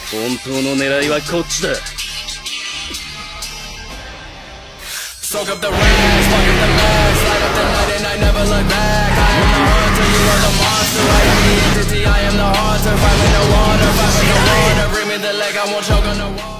本当の狙いはこっちだ。 Soak up the rags, fuck up the mask, light up the night and I never look back. I am the hunter, you are the monster. I am the entity, I am the haunter. Fight with the water, fight with the water. Bring me the leg, I won't choke on the water.